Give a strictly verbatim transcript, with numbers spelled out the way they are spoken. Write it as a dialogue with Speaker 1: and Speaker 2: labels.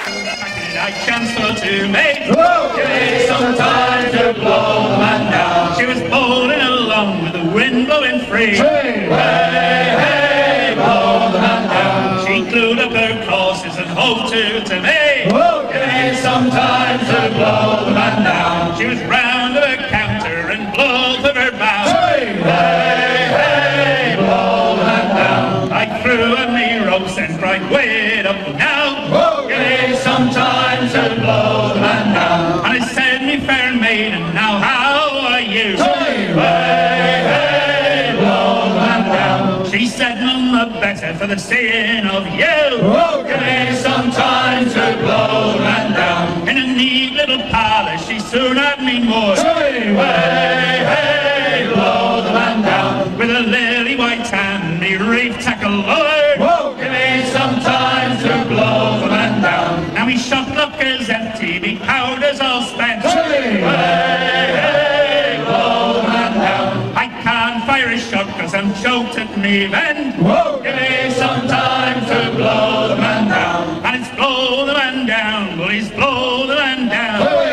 Speaker 1: I chancellor to make okay, some time to blow the man down. She was bowling along with the wind blowing free. Hey, hey, hey, blow the man down. She glued up her courses and hove to to me. Okay, some time to blow the man down. She was round of her counter and both of her bows. Hey, hey, hey, blow the man down. I threw on me ropes and cried, wait up now. Okay, some time to blow the man down. And I said, me fair maiden, now how are you? Hey, hey, hey, blow the man down. She said, none the better for the seeing of you. Okay, some time to blow the man down. In a neat little parlour, she soon had me moored. Hey, hey, hey, blow the man down. With a lily white hand, me reef tackle lowered. Okay, some time to blow the man down. Now me shot lock is empty, me powder's all spent. Hey, hey, hey, blow the man down. I can't fire a shot cause I'm choked at me bend. Give me some time to blow the man down. And it's blow the man down, boys, blow the man down. Hey.